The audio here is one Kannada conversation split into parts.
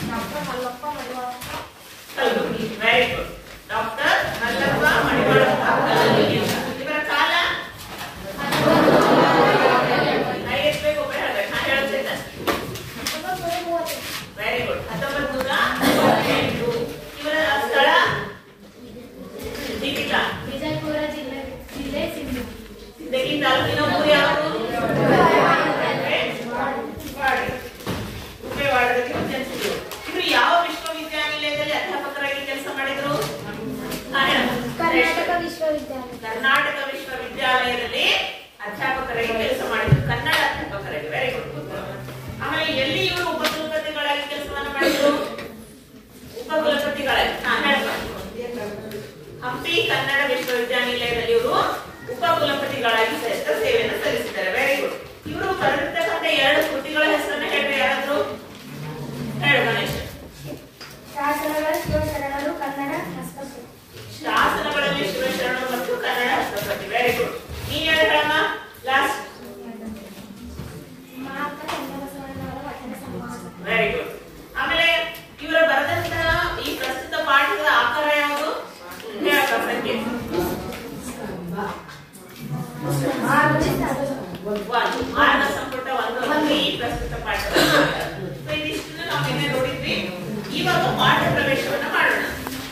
Kalaburagi. Very good. Doctor Mallappa Madivalappa Kalaburgi. ಇವರ ಕಾಲ ಎಷ್ಟಬೇಕು ಒಬ್ಬರು ಹೇಳ್ಬೇಕು. ನಾನು ಹೇಳ್ತೇನೆ. Very good. 1938. ಇವರ ಸ್ಥಳ ದೀಪಿಕಾ ವಿಜಯಪುರ ಜಿಲ್ಲೆ ಸಿಂದಗಿ ತಾಲೂಕಿನ ಊರು ಯಾವುದು? ಉಪೇವಾಡದಲ್ಲಿ ಜನಿಸಿದರು. ಇವರು ಯಾವ ವಿಶ್ವವಿದ್ಯಾನಿಲಯದಲ್ಲಿ ಅಧ್ಯಾಪಕರಾಗಿ ಕೆಲಸ ಮಾಡಿದರು? ಕರ್ನಾಟಕ ವಿಶ್ವವಿದ್ಯಾಲಯ. ಕರ್ನಾಟಕ ವಿಶ್ವವಿದ್ಯಾಲಯದಲ್ಲಿ ಅಧ್ಯಾಪಕರಾಗಿ ಕೆಲಸ ಮಾಡಿದರು. ಕನ್ನಡ ಅಧ್ಯಾಪಕರಾಗಿ. Very good. ಆಮೇಲೆ ಎಲ್ಲಿ ಇವರು ಉಪಕುಲಪತಿಗಳಾಗಿ ಕೆಲಸವನ್ನು ಮಾಡಿದರು? ಉಪಕುಲಪತಿಗಳಾಗಿ ಹಂಪಿ ಕನ್ನಡ ವಿಶ್ವವಿದ್ಯಾನಿಲಯದಲ್ಲಿ ಇವರು ಉಪಕುಲಪತಿಗಳಾಗಿ ಸೇವೆಯನ್ನು ಸಲ್ಲಿಸಿದ್ದಾರೆ. Very good. ಇವರು ಬರೆದಿರ್ತಕ್ಕಂಥ 2 ಕೃತಿಗಳ ಹೆಸರನ್ನ ಹೇಳ್ರಿ. ಯಾರಾದ್ರು ಹೇಳು ಗಣೇಶ್. ಶಾಸನಗಳ ಶಿವಶರಣರು ಕನ್ನಡ ಹಸ್ತಪ್ರತಿ. ಶಾಸನಗಳಲ್ಲಿ ಶಿವಶರಣರು ಮತ್ತು ಕನ್ನಡ ಹಸ್ತಪ್ರತಿ. Very good. ನೀನ್ ಹೇಳಮ್ಮ ಲಾಸ್ಟ್. ಮಹಾತ್ಮ ಚನ್ನಬಸವಣ್ಣನವರ ವಚನ ಸಂವಾದ. Very good. ಆಮೇಲೆ ಇವರ ಬರೆದಂತಹ ಈ ಪ್ರಸ್ತುತ ಪಾಠದ ಆಕಾರ ಯಾವುದು? ಸಂಖ್ಯೆ ಮಾರ್ಗ ಸಂಪುಟ 1 ಈ ಪ್ರಸ್ತುತ ಪಾಠದ ಇದಿಷ್ಟು ನಾವು ನಿನ್ನೆ ನೋಡಿದ್ವಿ. ಇವಾಗ ಪಾಠ ಪ್ರವೇಶವನ್ನ ಮಾಡೋಣ.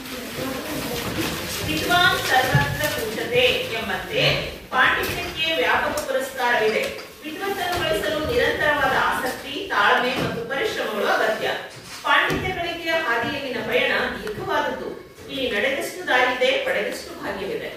ವಿದ್ವಾನ್ ಸರ್ವತ್ರ ಪೂಜ್ಯತೆ ಎಂಬಂತೆ ಪಾಂಡಿತ್ಯಕ್ಕೆ ವ್ಯಾಪಕ ಪುರಸ್ಕಾರವಿದೆ. ವಿದ್ವತ್ತನ್ನು ಗಳಿಸಲು ನಿರಂತರವಾದ ಆಸಕ್ತಿ, ತಾಳ್ಮೆ ಮತ್ತು ಪರಿಶ್ರಮಗಳು ಅಗತ್ಯ. ಪಾಂಡಿತ್ಯ ಗಳಿಕೆಯ ಹಾದಿಯಲ್ಲಿನ ಪಯಣ ದೀರ್ಘವಾದದ್ದು. ಇಲ್ಲಿ ನಡೆದಷ್ಟು ದಾರಿದೆ, ಪಡೆದಷ್ಟು ಭಾಗ್ಯವಿದೆ.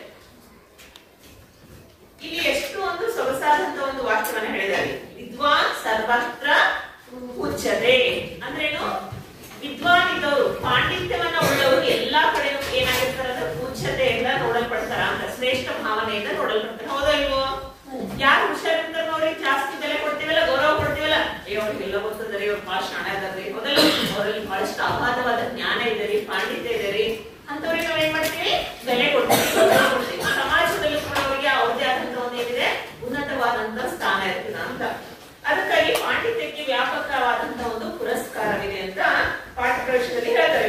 ಇಲ್ಲಿ ಎಷ್ಟು ಒಂದು ಸೊಗಸಾದಂತ ಒಂದು ವಾಕ್ಯವನ್ನ ಹೇಳಿದ್ದಾರೆ. ವಿದ್ವಾನ್ ಸರ್ವತ್ರ ಪೂಜ್ಯತೆ ಅಂದ್ರೇನು? ವಿದ್ವಾನ್ ಇದ್ದವರು, ಪಾಂಡಿತ್ಯವನ್ನ ಉಳ್ಳವರು ಎಲ್ಲಾ ಕಡೆನೂ ಏನಾಗಿರ್ತಾರ? ಪೂಜ್ಯತೆಯಿಂದ ನೋಡಲ್ಪಡ್ತಾರ ಅಂತ, ಶ್ರೇಷ್ಠ ಭಾವನೆಯಿಂದ ನೋಡಲ್ಪಡ್ತಾರ. ಹೌದಾ ಇಲ್ವೋ? ಯಾರು ಹುಷಾರಿರ್ತಾರ ಅವ್ರಿಗೆ ಜಾಸ್ತಿ ಬೆಲೆ ಕೊಡ್ತೀವಲ್ಲ, ಗೌರವ ಕೊಡ್ತೀವಲ್ಲ. ಅವ್ರಿಗೆಲ್ಲ ಗೊತ್ತದ್ರಿ, ಅವ್ರು ಬಹಳ ಶಾಣ ಇದಾರ್ರಿ, ಹೌದಲ್ಲ? ಅವರಲ್ಲಿ ಬಹಳಷ್ಟು ಅಗಾಧವಾದ ಜ್ಞಾನ ಇದೆ, ಪಾಂಡಿತ್ಯ ಇದೆ ಅಂತವ್ರಿಗೆ ನಾವ್ ಏನ್ ಮಾಡ್ತೀವಿ? ಬೆಲೆ ಕೊಡ್ತೀವಿ, ಗೌರವ ಕೊಡ್ತೀವಿ. ಸಮಾಜದಲ್ಲಿ ಕೂಡ ಅವರಿಗೆ ಅವ್ರದೇ ಆದಂತ ಒಂದೇನಿದೆ, ಉನ್ನತವಾದಂತ ಸ್ಥಾನ ಇರ್ತದ ಅಂತ. ಅದಕ್ಕಾಗಿ ಪಾಂಡಿತ್ಯಕ್ಕೆ ವ್ಯಾಪಕವಾದಂತ ಒಂದು ಪುರಸ್ಕಾರವಿದೆ ಅಂತ ಪಾಠ ಪ್ರವೇಶದಲ್ಲಿ ಹೇಳ್ತಾರೆ.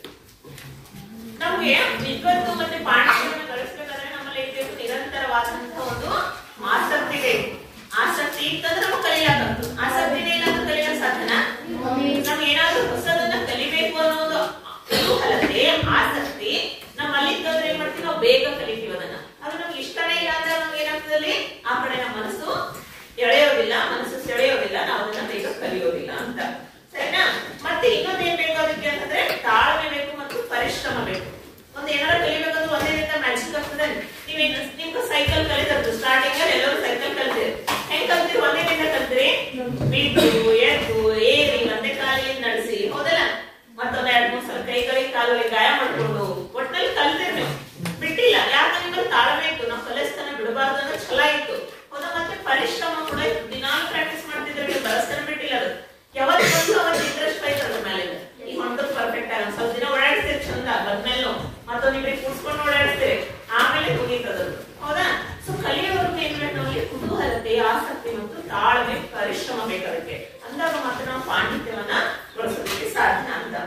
ನಮ್ಗೆ ವಿದ್ವತ್ತು ಮತ್ತೆ ಪಾಂಡಿತ್ಯವನ್ನು ಗಳಿಸಬೇಕಾದ್ರೆ ನಮ್ಮಲ್ಲಿ ಇರಬೇಕು ನಿರಂತರವಾದಂತಹ ಒಂದು ಆಸಕ್ತಿ ಬೇಕು. ಆಸಕ್ತಿ ಇತ್ತಂದ್ರೆ ನಾವು ಕಲಿಯಾಕಂತು. ಆಸಕ್ತಿನೇ ಇಲ್ಲ ಅಂತ ಕಲಿಯಕ್ ಸಾಧ್ಯನಾ? ನಮ್ಗೆ ಏನಾದ್ರೂ ಹೊಸದನ್ನ ಕಲಿಬೇಕು ಅನ್ನೋ ಒಂದು ಕುತೂಹಲತೆ, ಆಸಕ್ತಿ ನಮ್ಮಲ್ಲಿ ಇತ್ತಂದ್ರೆ ಏನ್ ಮಾಡ್ತೀವಿ? ನಾವು ಬೇಗ ಕಲಿತೀವಿ ಅದನ್ನ. ಅದು ನಮ್ಗೆ ಇಷ್ಟನೇ ಇಲ್ಲ ಅಂದ್ರೆ ನಮ್ಗೆ ಏನಾಗ್ತದಲ್ಲಿ ಆ ಕಡೆ ನಮ್ಮ ಮನಸ್ಸು ಎಳೆಯೋದಿಲ್ಲ, ಮನಸ್ಸು ಸೆಳೆಯೋದಿಲ್ಲ, ನಾವು ಅದನ್ನ ಬೇಗ ಕಲಿಯೋದಿಲ್ಲ ಅಂತ. ಸರಿನಾ? ಮತ್ತೆ ಇನ್ನೊಂದೇನ್ ಬೇಕು ಅದಕ್ಕೆ ಅಂತಂದ್ರೆ ತಾಳ್ಮೆ ಬೇಕು ಮತ್ತು ಪರಿಶ್ರಮ ಬೇಕು. ಒಂದ್ ಏನಾರ ಕಲಿಬೇಕಂದ್ರೆ ಒಂದೇ ರೀತಿ ಮ್ಯಾಜಿಕ್ ಆಗ್ತದೆ. ನಿಮ್ಗೆ ಸೈಕಲ್ ಕಲಿತದ್ದು ಸ್ಟಾರ್ಟಿಂಗ್ ಅಲ್ಲಿ ಎಲ್ಲರೂ ಸೈಕಲ್ ಕಲ್ತೀರಿ. ಹೆಂಗ್ ಕಲ್ತೀರಿ? ಒಂದೇ ದಿನ ಕಲ್ತೀರಿ, ಬಿಟ್ಟು ಎದ್ದು ಏರಿ ಒಂದೇ ಕಾಲಿಗೆ ನಡೆಸಿ, ಹೌದಲ್ಲ? ಮತ್ತೊಂದ್ 2-3 ಸಲ ಕೈಗಳಿಗೆ ಕಾಲುಗಳಿಗೆ ಗಾಯ ಮಾಡ್ಕೊಂಡು ಒಟ್ಟಿನಲ್ಲಿ ಕಲ್ತೀರಿ ನೀವು. ಬಿಟ್ಟಿಲ್ಲ. ಯಾಕಂದ್ರೆ ನಿಮ್ಮಲ್ಲಿ ತಾಳ್ಮೆ ಇತ್ತು, ನಾವು ಕಲಿಸ್ತಾನೆ ಬಿಡಬಾರ್ದು ಅನ್ನೋ ಛಲ ಇತ್ತು. ಹೌದಾ? ಮತ್ತೆ ಪರಿಶ್ರಮ ಕೂಡ ಇತ್ತು. ದಿನಾಲು ಪ್ರಾಕ್ಟೀಸ್ ಮಾಡ್ತಿದ್ರೆ ನೀವು ಬರಸ್ತಾನೆ ಬಿಟ್ಟಿಲ್ಲ. ಅದು ಯಾವತ್ತು ಬಂದು ಅವತ್ತು ಇಂಟ್ರೆಸ್ಟ್ ಆಯ್ತು ಅದ್ರ ಮೇಲೆ. ಈ ಹೊಂಟದ್ ಪರ್ಫೆಕ್ಟ್ ಆಗ ಸ್ವಲ್ಪ ದಿನ ಓಡಾಡಿಸ್ತೀರಿ ಚಂದ, ಬಂದ್ಮೇಲೆ ಮತ್ತೊಂದಿಬ್ರಿಗೆ ಕೂಡ್ಸ್ಕೊಂಡು ಓಡಾಡಿಸ್ತೀರಿ, ಆಮೇಲೆ ಮುಗೀತದದು. ಹೌದಾ? ಸೊ ಕಲಿಯೋರ್ಗೆ ಏನ್ ಬೇಕು? ನಮಗೆ ಕುತೂಹಲತೆ, ಆಸಕ್ತಿ ಮತ್ತು ತಾಳ್ಮೆ, ಪರಿಶ್ರಮ ಬೇಕು. ಅದಕ್ಕೆ ಅಂದಾಗ ಮಾತ್ರ ನಾವು ಪಾಂಡಿತ್ಯವನ್ನ ಬಳಸೋದಕ್ಕೆ ಸಾಧ್ಯ ಅಂತ.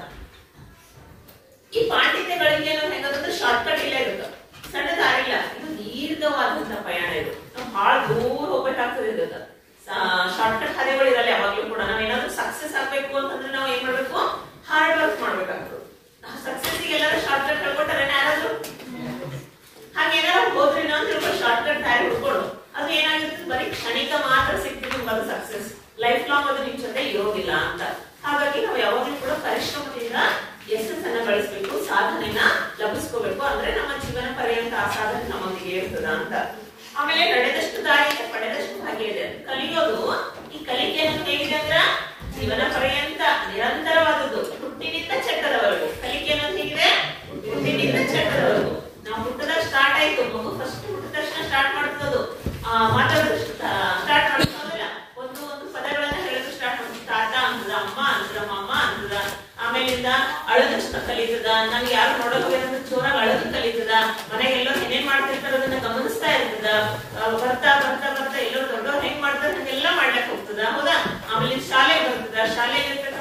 ಈ ಪಾಂಡಿತ್ಯಗಳಿಗೆ ನಾವು ಹೆಂಗಂದ್ರೆ ಶಾರ್ಟ್ ಕಟ್ ಇಲ್ಲ, ಇರುತ್ತೆ ಸಣ್ಣ ದಾರಿ ಇಲ್ಲ. ಇದು ದೀರ್ಘವಾದಂತಹ ಪಯಣ. ಇದು ನಾವು ಬಹಳ ದೂರ ಹೋಗ್ಬೇಕಾಗ್ತದೆ. ಇರುತ್ತೆ ಶಾರ್ಟ್ ಕಟ್ ಹಾದಿಗಳು ಇರಲ್ಲ ಯಾವಾಗ್ಲೂ ಕೂಡ. ನಾವೇನಾದ್ರೂ ಸಕ್ಸಸ್ ಆಗ್ಬೇಕು ಅಂತಂದ್ರೆ ನಾವು ಏನ್ ಮಾಡ್ಬೇಕು? ಹಾರ್ಡ್ ವರ್ಕ್ ಮಾಡ್ಬೇಕಾಗ್ತದೆ. ಸಕ್ಸಸ್ ಎಲ್ಲರೂ ಶಾರ್ಟ್ ಕಟ್ ಹೇಳ್ಕೊಟ್ಟಾರೆ ಯಾರಾದ್ರೂ? ಹಾಗೇನಾದ್ರು ಹೋದ್ರಿ ನಾವು ತಿಳ್ಕೊಂಡು ಶಾರ್ಟ್ ಕಟ್ ದಾರಿ ಹುಡ್ಕೊಂಡು ಅದು ಏನಾಗಿರ್ತದೆ? ಬರೀ ಕ್ಷಣಿಕ ಮಾತ್ರ ಸಿಗ್ತದೆ ನಿಮ್ಗೆ ಸಕ್ಸಸ್. ಲೈಫ್ ಲಾಂಗ್ ಅದು ನಿಮ್ ಜೊತೆ ಇರೋದಿಲ್ಲ ಅಂತ. ಹಾಗಾಗಿ ನಾವು ಯಾವಾಗ್ಲೂ ಕೂಡ ಪರಿಶ್ರಮದಿಂದ ಯಶಸ್ಸನ್ನ ಗಳಿಸ್ಬೇಕು, ಸಾಧನೆನ ಲಭಿಸ್ಕೋಬೇಕು. ಅಂದ್ರೆ ನಮ್ಮ ಜೀವನ ಪರ್ಯಂತ ಆ ಸಾಧನೆ ನಮ್ಮೊಂದಿಗೆ ಇರ್ತದ ಅಂತ. ಆಮೇಲೆ ನಡೆದಷ್ಟು ದಾರಿಯಿಂದ ಪಡೆದಷ್ಟು ಭಾಗ್ಯ ಇದೆ. ಕಲಿಯೋದು, ಈ ಕಲಿಕೆ ಅನ್ನೋದು ಹೇಗಿದೆ ಅಂದ್ರ ಜೀವನ ಪರ್ಯಂತ ನಿರಂತರವಾದದ್ದು. ಹುಟ್ಟಿನಿಂದ ಚಟ್ಟದವರೆಗೂ ಕಲಿಕೆ ಅನ್ನೋದು ಹೇಗಿದೆ? ಹುಟ್ಟಿನಿಂದ ಚಟ್ಟದವರೆಗೂ. ನಾವು ಹುಟ್ಟದಾಗ ಸ್ಟಾರ್ಟ್ ಆಯ್ತು, ಮಗು ಫಸ್ಟ್ ಹುಟ್ಟಿದ ತಕ್ಷಣ ಸ್ಟಾರ್ಟ್ ಮಾಡ್ತದದು ಮಾತಾಡೋದು ಸ್ಟಾರ್ಟ್ ಮಾಡ್ತದಲ್ಲ. ಒಂದು ಪದಗಳನ್ನ ಹೇಳೋದು ಸ್ಟಾರ್ಟ್ ಮಾಡ್ತದೆ. ತಾತ ಅಂತದ, ಅಮ್ಮ ಅಂತದ, ಮಮ್ಮ ಅಂತದ. ಆಮೇಲಿಂದ ಅಳದಷ್ಟು ಕಲಿತದ. ನನ್ಗೆ ಯಾರು ನೋಡೋಕೆ ಜೋರಾಗಿ ಅಳದು ಕಲಿತದ. ಮನೆಗೆಲ್ಲೋ ಏನೇನ್ ಮಾಡ್ತಿರ್ತಾರ ಅದನ್ನ ಗಮನಿಸ್ತಾ ಇರ್ತದ. ಬರ್ತಾ ಬರ್ತಾ ಬರ್ತಾ ಎಲ್ಲೋ ದೊಡ್ಡವ್ರು ಹೆಂಗ್ ಮಾಡ್ತಾರೆ ಹಂಗೆಲ್ಲ ಮಾಡ್ಲಿಕ್ಕೆ ಹೋಗ್ತದ. ಹೌದಾ? ಆಮೇಲೆ ಶಾಲೆ ಬರ್ತದ. ಶಾಲೆಯಲ್ಲಿ ಇರ್ತಕ್ಕಂಥ ವಿದ್ಯಾಭ್ಯಾಸ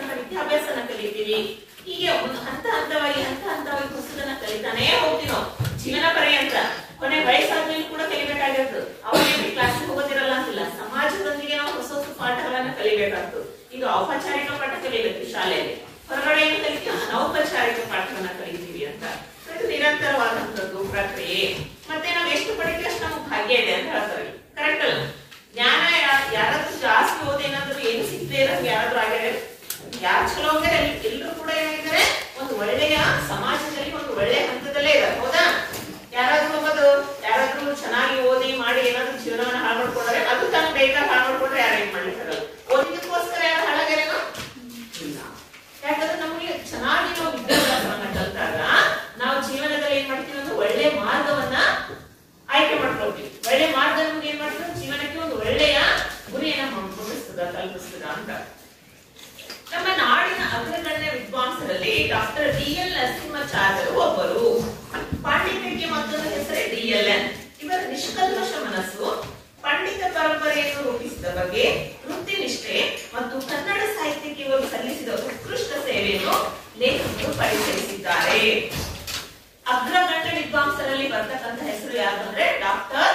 ವಿದ್ಯಾಭ್ಯಾಸನ ಕಲಿತೀವಿ. ಹೀಗೆ ಹಂತ ಹಂತವಾಗಿ ಹೊಸದನ್ನ ಕಲಿತಾನೇ ಹೋಗ್ತೀವಿ ನಾವು ಜೀವನ ಪರ್ಯಂತ. ಕೊನೆ ವಯಸ್ಸಾದ್ಮೇಲೆ ಕೂಡ ಕಲಿಬೇಕಾಗಿರ್ತದೆ. ಅವಾಗೇನು ಕ್ಲಾಸಿಗೆ ಹೋಗೋದಿರಲ್ಲ ಅಂತಿಲ್ಲ, ಸಮಾಜದೊಂದಿಗೆ ನಾವು ಹೊಸ ಹೊಸ ಪಾಠಗಳನ್ನ ಕಲಿಬೇಕಾಗ್ತದೆ. ಈಗ ಔಪಚಾರಿಕ ಪಾಠ ಕಲಿಬೇಕು ಶಾಲೆಯಲ್ಲಿ, ಹೊರಗಡೆ ಏನು ಕಲಿತೀವಿ ಅನೌಪಚಾರಿಕ ಪಾಠವನ್ನ ಕಲಿತೀವಿ ಅಂತ. ಇದು ನಿರಂತರವಾದಂತದ್ದು ಪ್ರಕ್ರಿಯೆ. ಮತ್ತೆ ನಾವು ಎಷ್ಟು ಪಡಿತೀವಿ ಅಷ್ಟು ನಮ್ಗೆ ಭಾಗ್ಯ ಇದೆ ಅಂತ ಹೇಳ್ತಾರೆ. ಕರೆಕ್ಟ್ ಅಲ್ಲ? ಜ್ಞಾನ ಯಾರಾದ್ರೂ ಜಾಸ್ತಿ ಓದೇನಾದ್ರೂ ಏನು ಸಿಗದೆ ಇರೋದು ಯಾರಾದ್ರೂ ಆಗ್ಯಾರ? ಯಾರು ಚಲೋ ಹೋಗ್ಯಾರ ಎಲ್ಲರೂ ಕೂಡ ಏನಾಗಿದ್ದಾರೆ ಒಂದು ಒಳ್ಳೆಯ ಸಮಾಜದಲ್ಲಿ ಒಂದು ಒಳ್ಳೆಯ ಹಂತದಲ್ಲೇ ಇದ್ದಾರೆ. ಹೌದಾ? ಯಾರಾದ್ರೂ ಚೆನ್ನಾಗಿ ಓದಿ ಮಾಡಿ ಏನಾದ್ರೂ ಜೀವನವನ್ನ ಹಾಳು ಮಾಡ್ಕೊಂಡ್ರೆ ಅದು ತನ್ನ ಬೇಕಾಗಿ ಹಾಳು ಮಾಡ್ಕೊಂಡ್ರೆ ಯಾರು ಏನ್ ಮಾಡ್ಲಿಕ್ಕಾಗಲ್ಲ. ಓದಿದಕ್ಕೋಸ್ಕರ ಯಾರು ಹಾಳಾಗ್ಯಾರೇನೋ ಇಲ್ಲ. ಯಾಕಂದ್ರೆ ನಮಗೆ ಚೆನ್ನಾಗಿ ನಾವು ವಿದ್ಯಾಭ್ಯಾಸವನ್ನ ಕಲಿತಾಗ ನಾವು ಜೀವನದಲ್ಲಿ ಏನ್ ಮಾಡ್ತೀವಿ ಅಂದ್ರೆ ಒಳ್ಳೆ ಮಾರ್ಗವನ್ನ ಆಯ್ಕೆ ಮಾಡ್ಕೊಳ್ತೀವಿ. ಒಳ್ಳೆ ಮಾರ್ಗ ನಮ್ಗೆ ಏನ್ ಮಾಡ್ತೀವಿ ಜೀವನಕ್ಕೆ ಒಂದು ಒಳ್ಳೆಯ ಗುರಿಯನ್ನ ತಲುಪಿಸ್ತದ ಅಂತ. ನಮ್ಮ ನಾಡಿನ ಅಗ್ರಗಣ್ಯ ವಿದ್ವಾಂಸರಲ್ಲಿ ಡಾಕ್ಟರ್ ಡಿ.ಎಲ್. ನರಸಿಂಹಾಚಾರ್ಯರು ಒಬ್ಬರು. ಪಾಂಡಿತ್ಯಕ್ಕೆ ಮತ್ತೊಂದು ಹೆಸರೇ ಡಿ.ಎಲ್.ಎನ್. ಇವರ ನಿಷ್ಕಲ್ಮಶ ಮನಸ್ಸು, ಪಂಡಿತ ಪರಂಪರೆಯನ್ನು ರೂಪಿಸಿದ ಬಗ್ಗೆ, ವೃತ್ತಿ ನಿಷ್ಠೆ ಮತ್ತು ಕನ್ನಡ ಸಾಹಿತ್ಯಕ್ಕೆ ಇವರು ಸಲ್ಲಿಸಿದ ಉತ್ಕೃಷ್ಟ ಸೇವೆಯನ್ನು ಲೇಖಕರು ಪರಿಚಯಿಸಿದ್ದಾರೆ. ಅಗ್ರಗಣ್ಯ ವಿದ್ವಾಂಸರಲ್ಲಿ ಬರ್ತಕ್ಕಂಥ ಹೆಸರು ಯಾರು ಅಂದ್ರೆ ಡಾಕ್ಟರ್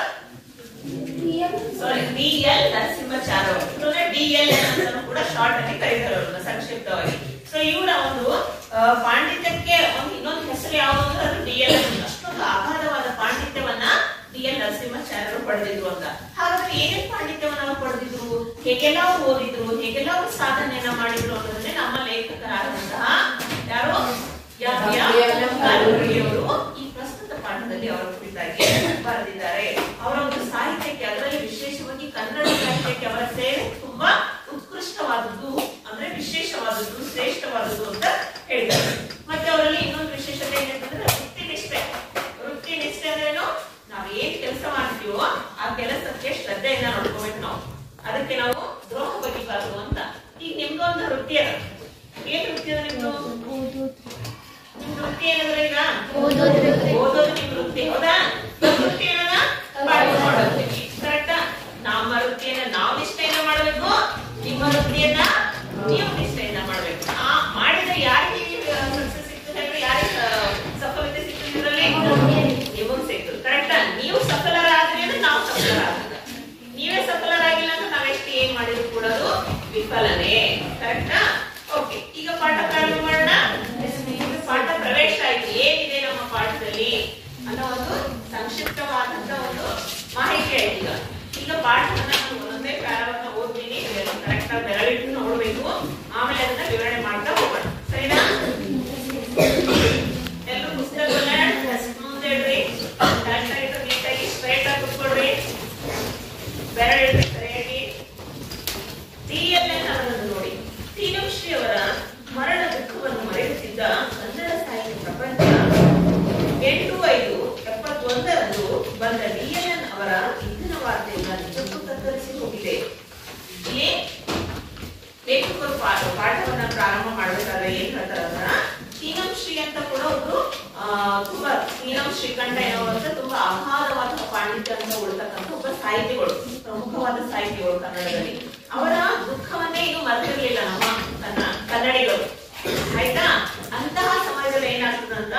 ಡಿ.ಎಲ್. ನರಸಿಂಹಾಚಾರ್ಯ. ಡಿ.ಎಲ್.ಎನ್ ಅಂತ ಕೂಡ ಶಾರ್ಟ್ ಆಗಿ ಕರೀತಾರೆ ಅವ್ರನ್ನ ಸಂಕ್ಷಿಪ್ತವಾಗಿ. ಸೊ ಇವರ ಒಂದು ಪಾಂಡಿತ್ಯಕ್ಕೆ ಒಂದು ಇನ್ನೊಂದು ಹೆಸರು ಯಾವುದು ಅಂದ್ರೆ ಅದು ಡಿ.ಎಲ್.ಎನ್. ಅಷ್ಟೊಂದು ಅಗಾಧವಾದ ಪಾಂಡಿತ್ಯವನ್ನ ಡಿ.ಎಲ್. ನರಸಿಂಹಾಚಾರ್ಯರು ಪಡೆದಿದ್ರು ಅಂತ. ಹಾಗಾದ್ರೆ ಏನೇನ್ ಪಾಂಡಿತ್ಯವನ್ನ ಅವರು ಪಡೆದಿದ್ರು, ಹೇಗೆಲ್ಲ ಅವರು ಓದಿದ್ರು, ಹೇಗೆಲ್ಲ ಅವರು ಸಾಧನೆಯನ್ನ ಮಾಡಿದ್ರು ಅನ್ನೋದನ್ನೇ ನಮ್ಮ ಲೇಖಕರಾದಂತಹ ಯಾರು ಅವರು ಈ ಪ್ರಸ್ತುತ ಪಾಠದಲ್ಲಿ ಅವರ ಕುರಿತಾಗಿ ಬರೆದಿದ್ದಾರೆ. ಅವರ ಒಂದು ಸಾಹಿತ್ಯಕ್ಕೆ, ಅದರಲ್ಲಿ ವಿಶೇಷವಾಗಿ ಕನ್ನಡ ಸಾಹಿತ್ಯಕ್ಕೆ ಅವರ ಸೇವೆ ತುಂಬಾ ಉತ್ಕೃಷ್ಟವಾದದ್ದು, ಅಂದ್ರೆ ವಿಶೇಷವಾದದ್ದು, ಶ್ರೇಷ್ಠವಾದದ್ದು ಅಂತ ಹೇಳಿದ್ದಾರೆ. ಮತ್ತೆ ಅವರಲ್ಲಿ ಇನ್ನೊಂದು ವಿಶೇಷತೆ ಏನಂತಂದ್ರೆ ವೃತ್ತಿ ನಿಷ್ಠೆ. ವೃತ್ತಿ ನಿಷ್ಠೆ ಅಂದ್ರೇನು, ನಾವ್ ಏನ್ ಕೆಲಸ ಮಾಡ್ತೀವೋ ಆ ಕೆಲಸಕ್ಕೆ ಶ್ರದ್ಧೆಯನ್ನ ನೋಡ್ಕೋಬೇಕು ನಾವು. ಅದಕ್ಕೆ ನಾವು ದ್ರೋಹ ಬಗೆಬಾರದು ಅಂತ. ಈಗ ನಿಮ್ದು ಒಂದು ವೃತ್ತಿ ಅದ. ಏನ್ ವೃತ್ತಿ ಅದ ನಿಮ್ದು? ನಿಮ್ ವೃತ್ತಿ ಏನಂದ್ರೆ ಈಗ ಓದೋದು ನಿಮ್ ವೃತ್ತಿ. ಹೌದಾ? ವೃತ್ತಿ ಏನದ ಪಾಠ ಮಾಡೋದು. ಕರೆಕ್ಟಾ? ನಮ್ಮ ವೃತ್ತಿಯನ್ನ ನಾವು ನಿಷ್ಠೆಯಿಂದ ಮಾಡಬೇಕು, ನಿಮ್ಮ ವೃತ್ತಿಯನ್ನ ನೀವು ನಿಷ್ಠೆಯಿಂದ ಮಾಡ್ಬೇಕು. ಮಾಡಿದ್ರೆ ಯಾರಿಗೆ ಸಕ್ಸಸ್ ಸಿಗ್ತದೆ, ಯಾರಿಗೆ ಸಫಲತೆ ಸಿಗ್ತದೆ ಇದರಲ್ಲಿ? ನಿಮಗ್ ಸಿಗ್ತದೆ. ಕರೆಕ್ಟಾ? ನೀವು ಸಫಲರಾದ್ರಿ ಅಂದ್ರೆ ನಾವು ಸಫಲರಾಗ, ನೀವೇ ಸಫಲರಾಗಿಲ್ಲ ಅಂದ್ರೆ ನಾವೆಷ್ಟು ಏನ್ ಮಾಡಿದ್ರು ಕೂಡ ಅದು ವಿಫಲನೇ. ಕರೆಕ್ಟಾ? ಓಕೆ, ಈಗ ಪಾಠ ಪ್ರಾರಂಭ ಮಾಡೋಣ. ಪಾಠ ಪ್ರವೇಶ ಆಯ್ತು. ಏನಿದೆ ನಮ್ಮ ಪಾಠದಲ್ಲಿ ಅನ್ನೋ ಒಂದು ಸಂಕ್ಷಿಪ್ತವಾದಂತ ಒಂದು ಮಾಹಿತಿ ಆಯ್ತು. ಈಗ ಪಾಠವನ್ನ ನಾನು ಒಂದೊಂದೇ ಪ್ಯಾರಾವನ್ನ ಓದ್ತೀನಿ. ಕರೆಕ್ಟ್ ಆಗಿ ಬೆರಳಿಟ್ಟು ನೋಡ್ಬೇಕು, ಆಮೇಲೆ ಅದನ್ನ ವಿವರಣೆ ಮಾಡ್ತಾ ಹೋಗೋಣ. ಸರಿನಾ? ಎಲ್ಲರೂ ಪುಸ್ತಕವನ್ನ ಮುಂದಿಡ್ರಿ. ಕರೆಕ್ಟ್ ಆಗಿ ನೀಟಾಗಿ ಸ್ಟ್ರೈಟ್ ಆಗಿ ಕೂತ್ಕೊಳ್ರಿ. ಬೆರಳಿಡ್ರಿ ಸರಿಯಾಗಿ. ಡಿ.ಎಲ್.ಎನ್. ಅವರನ್ನು ನೋಡಿ. ತೀನಂಶ್ರೀ ಅವರ ಮರಣ ದುಃಖವನ್ನು ಮರೆಯುತ್ತಿದ್ದ ಕನ್ನಡ ಸಾಹಿತ್ಯ ಪ್ರಪಂಚ 8/5/71ರಂದು ಬಂದ ಡಿ.ಎಲ್.ಎನ್. ಅವರ ಇಂದಿನ ವಾರ್ತೆಯಿಂದ ನಿಜಕ್ಕೂ ತತ್ತರಿಸಿ ಹೋಗಿದೆ. ಇಲ್ಲಿ ಲೇಖಕರು ಪಾಠವನ್ನ ಪ್ರಾರಂಭ ಮಾಡಬೇಕಾದ್ರೆ ಏನ್ ಹೇಳ್ತಾರ, ತೀನಂಶ್ರೀ ಅಂತ ಕೂಡ ಒಬ್ರು ತುಂಬಾ ತೀನಂ ಶ್ರೀಕಂಠ ಎನ್ನುವಂತ ತುಂಬಾ ಅಗಾಧವಾದ ಪಾಂಡಿತ್ಯ ಅಂತ ಉಳ್ತಕ್ಕಂಥ ಒಬ್ಬ ಸಾಹಿತಿಗಳು, ಪ್ರಮುಖವಾದ ಸಾಹಿತಿಗಳು ಕನ್ನಡದಲ್ಲಿ. ಅವರ ದುಃಖವನ್ನೇ ಇನ್ನು ಮರೆತಿರ್ಲಿಲ್ಲ ನಮ್ಮ ಕನ್ನಡಿಗರು. ಆಯ್ತಾ? ಅಂತಹ ಸಮಯದಲ್ಲಿ ಏನಾಗ್ತದಂತ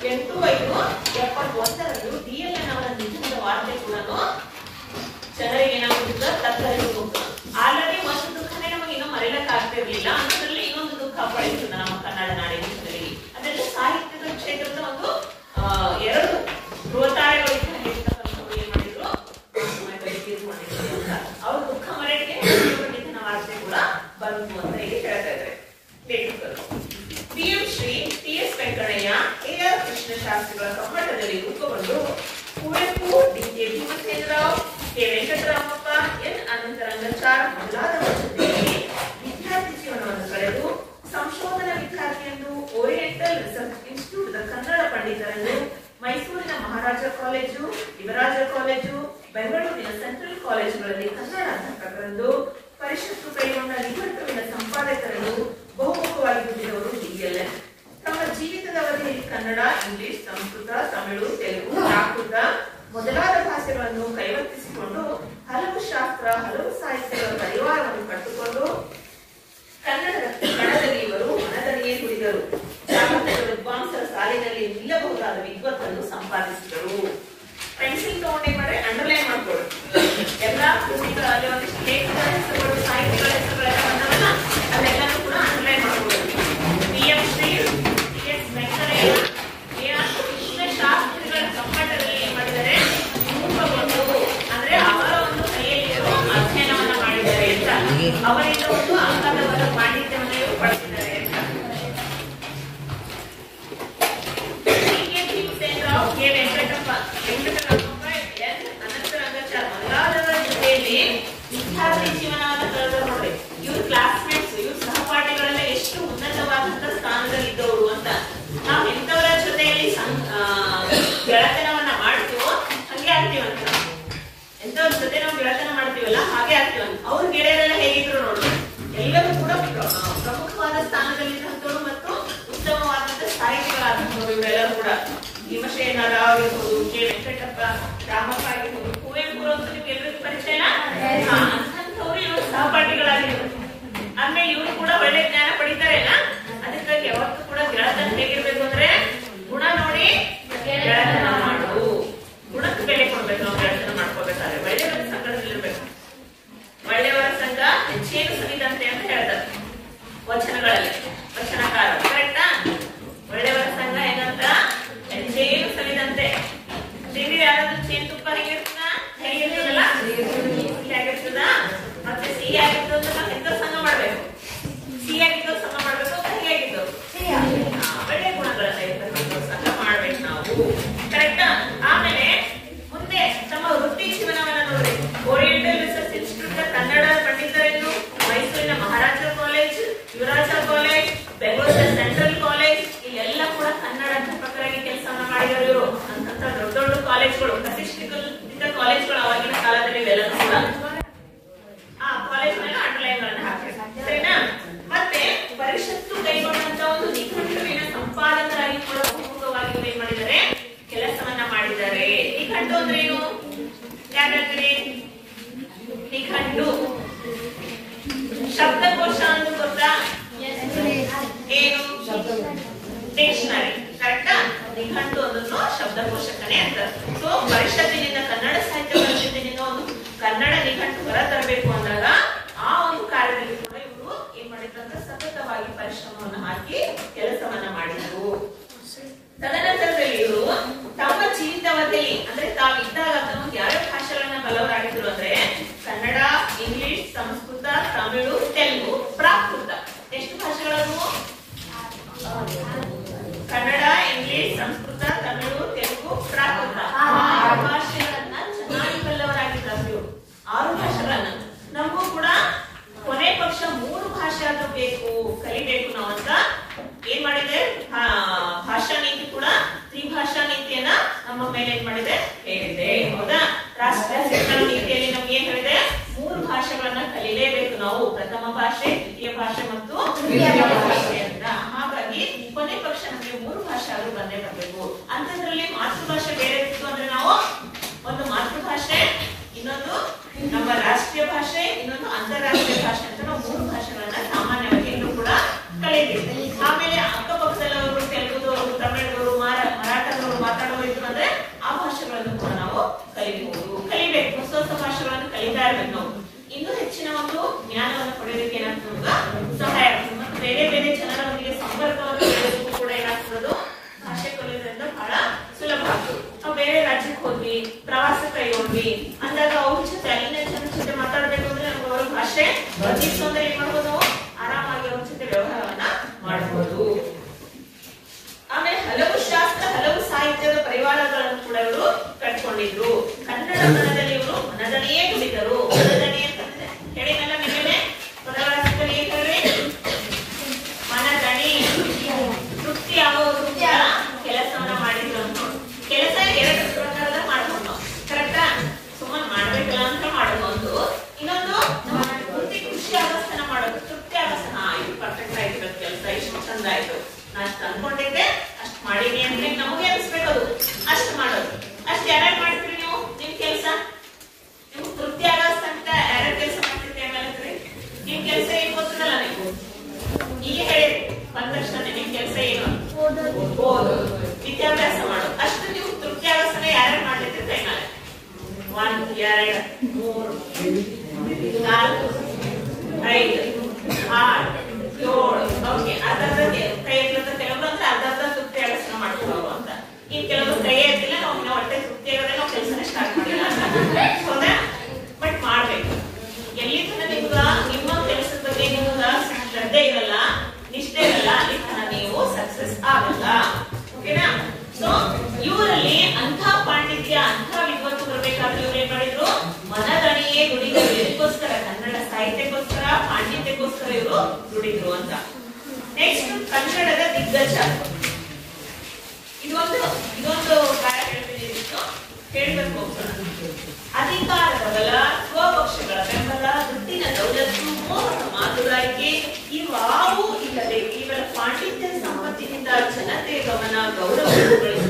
8/5/71ರಂದು ಡಿ.ಎಲ್.ಎನ್. ಅವರ ನಿಧನದ ವಾರ್ತೆ ಕೂಡ ಜನರಿಗೆ ಏನಾಗುತ್ತ ತತ್ತರಿಸಿ ಹೋಗ್ತದೆ. ಆಲ್ರೆಡಿ ಒಂದು ದುಃಖನೇ ನಮಗೆ ಇನ್ನೂ ಮರೆಯಲಕ್ಕೆ ಆಗ್ತಿರ್ಲಿಲ್ಲ, ಅಂತದ್ರಲ್ಲಿ ಇನ್ನೊಂದು ದುಃಖ ಪಡಿತದೆ ನಮ್ಮ ಕನ್ನಡ ನಾಡಿನ ಜನರಿಗೆ. ಅದರಲ್ಲಿ ಸಾಹಿತ್ಯದ ಕ್ಷೇತ್ರದ ಒಂದು ಎರಡು ಧ್ರುವತಾರೆಗಳಿಂದ ಹೇಳ್ತಕ್ಕಂಥವ್ರು ಏನ್ ಮಾಡಿದ್ರು, ತೀರ್ಕೊಂಡಿದ್ರು ಅಂತ. ಅವ್ರ ದುಃಖ ಮರೆಗೆ ನಿಧನ ವಾರ್ತೆ ಕೂಡ ಬಂತು ಅಂತ ಇಲ್ಲಿ ಹೇಳ್ತಾ ಇದ್ದಾರೆ ಲೇಖಕರು. P M. Shri, T S. Venkataiah, A R. ಕೃಷ್ಣಶಾಸ್ತ್ರಿಗಳ ಕಮ್ಮಟದಲ್ಲಿ ರೂಪುಗೊಂಡು Kuvempu, D K. Bhimasenarao, K. Venkataramappa, N. Anantharangachar ಮೊದಲಾದವರ ಜೊತೆಯಲ್ಲಿ ವಿದ್ಯಾರ್ಥಿ ಜೀವನವನ್ನು ಕಳೆದು ಸಂಶೋಧನಾ ವಿದ್ಯಾರ್ಥಿಯನ್ನು ಓರಿಯೆಂಟಲ್ ರಿಸರ್ಚ್ ಇನ್ಸ್ಟಿಟ್ಯೂಟ್ ಕನ್ನಡ ಪಂಡಿತರನ್ನು, ಮೈಸೂರಿನ ಮಹಾರಾಜ ಕಾಲೇಜು, ಯುವರಾಜ ಕಾಲೇಜು, ಬೆಂಗಳೂರಿನ ಸೆಂಟ್ರಲ್ ಕಾಲೇಜುಗಳಲ್ಲಿ ಕನ್ನಡ ಅಧ್ಯಾಪಕರನ್ನು, ಪರಿಷತ್ತು ಕೈಗೊಂಡ ನಿಘಂಟುವಿನ ಸಂಪಾದಕರನ್ನು ಬಹುಮುಖವಾಗಿ ದುಡಿದವರು ಡಿ.ಎಲ್.ಎನ್. ತಮ್ಮ ಜೀವಿತದ ಅವಧಿಯಲ್ಲಿ ಕನ್ನಡ, ಇಂಗ್ಲಿಷ್, ಸಂಸ್ಕೃತ, ತಮಿಳು, ತೆಲುಗು, ಪ್ರಾಕೃತ ಮೊದಲಾದ ಭಾಷೆಗಳನ್ನು ಕೈವರ್ತಿಸಿಕೊಂಡು ಹಲವು ಶಾಸ್ತ್ರ, ಹಲವು ಸಾಹಿತ್ಯಗಳ ಪರಿವಾರವನ್ನು ಕಟ್ಟಿಕೊಂಡು ಕನ್ನಡದ ಕಣದಲ್ಲಿ ಇವರು ಕೂಡ ಭೀಮಸೇನರ ಆಗಿರ್ಬೋದು, ಕೆ ವೆಂಕಟಪ್ಪ, ರಾಮಪ್ಪ ಆಗಿರ್ಬೋದು, ಕುವೆಂಪು ಅಂತ ನಿಮ್ಗೆಲ್ಲರಿಗೂ ಪರಿಚಯ ಇಲ್ಲ? ಅಂತವ್ರು ಇವರು ಸಹಪಾಠಿಗಳಾಗಿರ್ಬೋದು. ಆಮೇಲೆ ಇವರು ಕೂಡ ಒಳ್ಳೆ ಜ್ಞಾನ ಪಡಿತಾರೆ ಅಲ್ಲ. ಅದಕ್ಕಾಗಿ ಯಾವತ್ತೂ ಕೂಡ ಗೆಳತನ ಹೇಗಿರ್ಬೇಕು ಅಂದ್ರೆ ಗುಣ ನೋಡಿ ಗೆಳತನ ಮಾಡು. ಗುಣಕ್ಕೆ ಬೆಲೆ ಕೊಡ್ಬೇಕು. ನಾವು ಗೆಳತನ ಮಾಡ್ಕೋಬೇಕಾದ್ರೆ ಒಳ್ಳೆಯವರ ಸಂಘದಲ್ಲಿರ್ಬೇಕು. ಒಳ್ಳೆಯವರ ಸಂಘ ಹೆಚ್ಚೇನು ಸರಿದಂತೆ ಅಂತ ಹೇಳ್ತಾರೆ ವಚನಗಳಲ್ಲಿ, ವಚನಕಾರ. ಕರೆಕ್ಟಾ? ಒಳ್ಳೆಯವರ ಸಂಘ ಏನಂತ ಹೆಚ್ಚೇನು ಸರಿದಂತೆ. ತಿಂಡಿ ಯಾರಾದ್ರೂ ಚೇನ್ ತುಪ್ಪ ಹೇಗಿರ್ತದ? ಹೇಗಿರ್ತದಲ್ಲ? ಹೇಗಿರ್ತದ? ಮತ್ತೆ ಸಿಹಿ ಆಗಿತ್ತು ಅಂತ ನಾವು ಎಂತ ಸಂಘ ಮಾಡ್ಬೇಕು? ಸಿಹಿ ಆಗಿದ್ದು ಸಂಘ ಮಾಡ್ಬೇಕು. ಹೇಗಿದ್ದು ಒಳ್ಳೆ ಗುಣಗಳನ್ನ ಇರ್ತಕ್ಕಂಥ ಸಂಘ ಮಾಡ್ಬೇಕು ನಾವು. ಕರೆಕ್ಟಾ? ಆಮೇಲೆ ಮುಂದೆ ತಮ್ಮ ವೃತ್ತಿ ಜೀವನವನ್ನ ನೋಡಿ. ಓರಿಯೆಂಟಲ್ ರಿಸರ್ಚ್ ಇನ್ಸ್ಟಿಟ್ಯೂಟ್ ಕನ್ನಡ ಪಂಡಿತರೆಂದು ಮೈಸೂರಿನ ಮಹಾರಾಜ ಕಾಲೇಜ್, ಯುವರಾಜ ಕಾಲೇಜ್, ಬೆಂಗಳೂರಿನ ಸೆಂಟ್ರಲ್ ಕಾಲೇಜ್, ಇಲ್ಲೆಲ್ಲ ಕೂಡ ಕನ್ನಡ ಅಧ್ಯಾಪಕರಾಗಿ ಕೆಲಸವನ್ನ ಮಾಡಿದರು ಇವರು. ಅಂತಂತ ದೊಡ್ಡ ದೊಡ್ಡ ಕಾಲೇಜ್ಗಳು, ಪ್ರತಿಷ್ಠಿತ ಕಾಲೇಜ್ಗಳು ಅವಾಗಿನ ಕಾಲದಲ್ಲಿ ಇವೆಲ್ಲ ಕೂಡ ಆ ಕಾಲೇಜ್ ಮೇಲೆ ಅಂಡರ್ಲೈನ್ ಗಳನ್ನ ಹಾಕಬೇಕು. ಸರಿನಾ? ಮತ್ತೆ ಪರಿಷತ್ತು ಕೈಗೊಂಡಂತ ಒಂದು ನಿಘಂಟುವಿನ ಸಂಪಾದಕರಾಗಿ ಕೂಡ ಪ್ರಮುಖವಾಗಿ ಏನ್ ಮಾಡಿದ್ದಾರೆ? ಕೆಲಸವನ್ನ ಮಾಡಿದ್ದಾರೆ. ನಿಘಂಟು ಅಂದ್ರೆ ಏನು? ಯಾಕಂದ್ರೆ ನಿಘಂಟು ಶಬ್ದಕೋಶ ಅಂತ ಗೊತ್ತಾ? ಏನು? ಡಿಕ್ಷನರಿ. ಕರೆಕ್ಟಾ? ನಿಘಂಟು ಅನ್ನೋದು ಶಬ್ದಕೋಶಕನೇ ಅಂತ. ಸೊ ಪರಿಷತ್ತಿನಿಂದ, ಕನ್ನಡ ಸಾಹಿತ್ಯ ಪರಿಷತ್ತಿನಿಂದ ಒಂದು ಕನ್ನಡ ನಿಘಂಟು ಹೊರ ತರಬೇಕು ಅಂದಾಗ ಆ ಒಂದು ಕಾರ್ಯದಲ್ಲಿ ಕೂಡ ಇವರು ಏನ್ ಮಾಡಿದ್ರಂತ ಸತತವಾಗಿ ಪರಿಶ್ರಮವನ್ನು ಹಾಕಿ ಕೆಲಸವನ್ನ ಮಾಡಿದ್ರು. ತದನಂತರದಲ್ಲಿ ಇವರು ತಮ್ಮ ಜೀವಿತಾವಧಿಯಲ್ಲಿ ಅಂದ್ರೆ ತಾವಿದ್ದಾಗ ಯಾವ್ಯಾವ ಭಾಷೆಗಳನ್ನ ಬಲ್ಲವರಾಗಿದ್ರು ಅಂದ್ರೆ ಕನ್ನಡ, ಇಂಗ್ಲಿಷ್, ಸಂಸ್ಕೃತ, ತಮಿಳು, ತೆಲುಗು, ಪ್ರಾಕೃತ. ಎಷ್ಟು ಭಾಷೆಗಳನ್ನು? ಕನ್ನಡ, ಇಂಗ್ಲಿಷ್, ಸಂಸ್ಕೃತ, ತಮಿಳು, ತೆಲುಗು, ಪ್ರಾಕೃತ. 6 ಭಾಷೆಗಳನ್ನ ಚೆನ್ನಾಗಿ ಬಲ್ಲವರಾಗಿದ್ದಾರೆ ಇವರು. 6 ಭಾಷೆಗಳನ್ನ. ನಮಗೂ ಕೂಡ ಕೊನೆ ಪಕ್ಷ 3 ಭಾಷೆ ಆದ್ರೂ ಬೇಕು, ಕಲಿಬೇಕು ನಾವು ಅಂತ ಏನ್ ಮಾಡಿದೆ? ಭಾಷಾ ನೀತಿ ಕೂಡ ತ್ರಿಭಾಷಾ ನೀತಿಯನ್ನ ನಮ್ಮ ಮೇಲೆ ಏನ್ ಮಾಡಿದೆ? ಹೇಳಿದೆ. ಹೌದಾ? ರಾಷ್ಟ್ರೀಯ ಶಿಕ್ಷಣ ನೀತಿಯಲ್ಲಿ ನಮ್ಗೆ ಏನ್ ಹೇಳಿದೆ? 3 ಭಾಷೆಗಳನ್ನ ಕಲಿಲೇಬೇಕು ನಾವು. ಪ್ರಥಮ ಭಾಷೆ, ದ್ವಿತೀಯ ಭಾಷೆ ಮತ್ತು ತೃತೀಯ ಭಾಷೆ ಅಂತ. ಹಾಗಾಗಿ ಕೊನೆ ಪಕ್ಷ ನಮಗೆ 3 ಭಾಷೆ ಆದ್ರೂ ಬಂದೇ ಬರಬೇಕು. ಅಂತದ್ರಲ್ಲಿ ಮಾತೃಭಾಷೆ ಬೇರೆ ಇತ್ತು ಅಂದ್ರೆ ನಾವು ಒಂದು ಮಾತೃಭಾಷೆ, ಇನ್ನೊಂದು ನಮ್ಮ ರಾಷ್ಟ್ರೀಯ ಭಾಷೆ, ಇನ್ನೊಂದು ಅಂತಾರಾಷ್ಟ್ರೀಯ ಭಾಷೆ ಅಂತ ನಾವು 3 ಭಾಷೆಗಳನ್ನ ಸಾಮಾನ್ಯವಾಗಿ ಎಲ್ಲರೂ ಕೂಡ ಕಲಿತೀವಿ. ಆಮೇಲೆ ಅಕ್ಕಪಕ್ಕದಲ್ಲವರು ತೆಲುಗುದವರು, ತಮಿಳುದವರು, ಮರಾಠದವರು ಮಾತಾಡೋರು ಇದ್ರು ಅಂದ್ರೆ ಆ ಭಾಷೆಗಳನ್ನು ಕೂಡ ನಾವು ಕಲಿಬೇಕು. ಹೊಸ ಹೊಸ ಭಾಷೆಗಳನ್ನು ಕಲಿತಾ ಇರ್ಬೇಕು ನಾವು. ಇನ್ನೂ ಹೆಚ್ಚಿನ ಒಂದು ಜ್ಞಾನವನ್ನು ಪಡೆಯೋದಕ್ಕೆ ಏನಾಗ್ತದೆ? ಸಹಾಯ ಆಗ್ತದೆ. ಮತ್ತು ಬೇರೆ ಬೇರೆ ಜನರೊಂದಿಗೆ ಸಂಪರ್ಕವನ್ನು ಬೆಳೆಸೋದಕ್ಕೂ ಕೂಡ ಏನಾಗ್ತದೆ? ಭಾಷೆ ಕಲಿಯೋದ್ರಿಂದ ಬಹಳ ಸುಲಭ ಆಗ್ತದೆ. ನಾವು ಬೇರೆ ರಾಜ್ಯಕ್ಕೆ ಹೋದ್ವಿ, ಪ್ರವಾಸ ಕೈಗೊಂಡ್ವಿ ಅಂದಾಗ ಅವ್ರ ಜೊತೆ, ಅಲ್ಲಿನ ಜನರ ಜೊತೆ ಮಾತಾಡ್ಬೇಕು ಅಂದ್ರೆ ನಮ್ಗೆ ಅವ್ರ ಭಾಷೆ ಬಂದಿತ್ತು ಅಂದ್ರೆ ಏನ್ ಮಾಡ್ಬೋದು? ನಾವು ಆರಾಮಾಗಿ ಅವ್ರ ಜೊತೆ ವ್ಯವಹಾರವನ್ನ ಮಾಡಬಹುದು. ಆಮೇಲೆ ಹಲವು ಶಾಸ್ತ್ರ, ಹಲವು ಸಾಹಿತ್ಯದ ಪರಿವಾರಗಳನ್ನು ಕೂಡ ಇವರು ಕಟ್ಕೊಂಡಿದ್ರು. ಕನ್ನಡ ಮನದಲ್ಲಿ ಇವರು ಮನದಣಿಯೇ ದುಡಿದರು. ಮನದಣಿ ಅಂತಂದ್ರೆ ಹೇಳಿನಲ್ಲ ನಿನ್ನೆ ಪದವಾರ್ತೆಯಲ್ಲಿ ಏನ್ ಹೇಳ್ರಿ? ಮನದಣಿ. ತೃಪ್ತಿ ಆಗೋರು ಕೆಲಸವನ್ನ ಮಾಡಿದ್ರು ಅಂತ. ಕೆಲಸ 2 ಪ್ರಕಾರದ ಮಾಡ್ಕೊಂಡು ನಾವು. ಕರೆಕ್ಟಾ? ಸುಮ್ಮನೆ ಮಾಡ್ಬೇಕಲ್ಲ ಅಂತ ಮಾಡೋದು ಒಂದು. ಇನ್ನೊಂದು ಪೂರ್ತಿ ಖುಷಿ ಆಗಸ್ತನ ಮಾಡೋದು. ತೃಪ್ತಿ ಆಗಸ್ತನ. ಇದು ಪರ್ಫೆಕ್ಟ್ ಆಯ್ತು ಕೆಲಸ, ಇಷ್ಟು ಚಂದ ಆಯ್ತು, ನಾನು ಅಷ್ಟು ಅನ್ಕೊಂಡಿದ್ದೆ, ಅಷ್ಟು ಮಾಡೀನಿ ಅಂದ್ರೆ ನಮಗೆ ಅನಿಸ್ಬೇಕು. ಅದು ಅಷ್ಟು ಮಾಡೋದು. ಅಷ್ಟು ಯಾರ್ಯಾರು ಮಾಡ್ತೀರಿ ನೀವು? ನಿಮ್ ಕೆಲಸ ನೀವು ತೃಪ್ತಿ ಆಗಸ್ತಂತ ಯಾರ್ಯಾರು ಕೆಲಸ ಮಾಡ್ತಿರ್ತೀವಿ ಆಮೇಲೆ ನಿಮ್ ಕೆಲಸ ಏನ್ ಗೊತ್ತದಲ್ಲ ನೀವು ಈಗ ಹೇಳಿ ಬಂದ ತಕ್ಷಣ ನಿಮ್ ಕೆಲಸ ಏನು? ಓದು, ವಿದ್ಯಾಭ್ಯಾಸ ಮಾಡೋದು. ಅಷ್ಟು ನೀವು ತೃಪ್ತಿ ಆಗಸ್ತನ ಯಾರ್ಯಾರು ಮಾಡ್ಲಿರ್ತೀರಿ ಕೈ ಮೇಲೆ? 1 2 3 4 5 6 7. ಓಕೆ, ಅರ್ಧ ಕೈ ಎತ್ತದ ಕೆಲವರು ಅಂದ್ರೆ ಅರ್ಧ ತೃಪ್ತಿ ಆಗಸ್ತನ ಮಾಡ್ಕೊಳ್ಳೋರು ಅಂತ. ಇನ್ ಕೆಲವರು ಕೈ ಎತ್ತಿಲ್ಲ, ನಾವು ಇನ್ನ ಹೊಟ್ಟೆ ತೃಪ್ತಿ ಆಗದೆ ನಾವು ಕೆಲಸನೇ ಸ್ಟಾರ್ಟ್ ಮಾಡಿಲ್ಲ. ಹೌದಾ? ಬಟ್ ಮಾಡ್ಬೇಕು. ಎಲ್ಲಿ ತನಕ ನಿಮ್ಮ ಕೆಲಸದ ಬಗ್ಗೆ ನಿಮ್ಗ ಶ್ರದ್ಧೆ ಇರಲ್ಲ, ನಿಷ್ಠೆ ಇರಲ್ಲ, ಅಲ್ಲಿ ತನಕ ನೀವು ಸಕ್ಸಸ್ ಆಗಲ್ಲ. ಓಕೆನಾ? ಸೊ ಇವರಲ್ಲಿ ಅಂಥ ಪಾಂಡಿತ್ಯ, ಅಂಥ ವಿದ್ವತ್ತು ಬರಬೇಕಾದ್ರೆ ಇವ್ರು ಏನ್ ಮಾಡಿದ್ರು? ಮನದಣಿಯೇ ದುಡಿದ್ರು. ಇದಕ್ಕೋಸ್ಕರ ಕನ್ನಡ ಸಾಹಿತ್ಯಕ್ಕೋಸ್ಕರ, ಪಾಂಡಿತ್ಯಕ್ಕೋಸ್ಕರ ಇವರು ದುಡಿದ್ರು ಅಂತ. ನೆಕ್ಸ್ಟ್ ಕನ್ನಡದ ದಿಗ್ಗಜ. ಇದೊಂದು ಕಾರ್ಯ ಹೇಳ್ಬೇಕು. ಅಧಿಕಾರದ ಬಲ, ಸ್ವಪಕ್ಷಗಳ ಬೆಂಬಲ, ದುಡ್ಡಿನ ದೌಲತ್ತು, ಮೋಹಕ ಮಾತುಗಾರಿಕೆ ಇವಾವೂ ಇಲ್ಲದೆ ಕೇವಲ ಪಾಂಡಿತ್ಯ ಸಂಪತ್ತಿನಿಂದ ಜನತೆಯ ಗಮನ, ಗೌರವ